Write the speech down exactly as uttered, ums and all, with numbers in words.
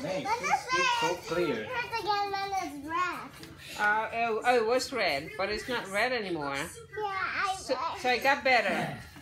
Hey, it's so clear. Again, then it's red. Uh, oh, oh, it was red, but it's not red anymore. Yeah, I. So, so it got better.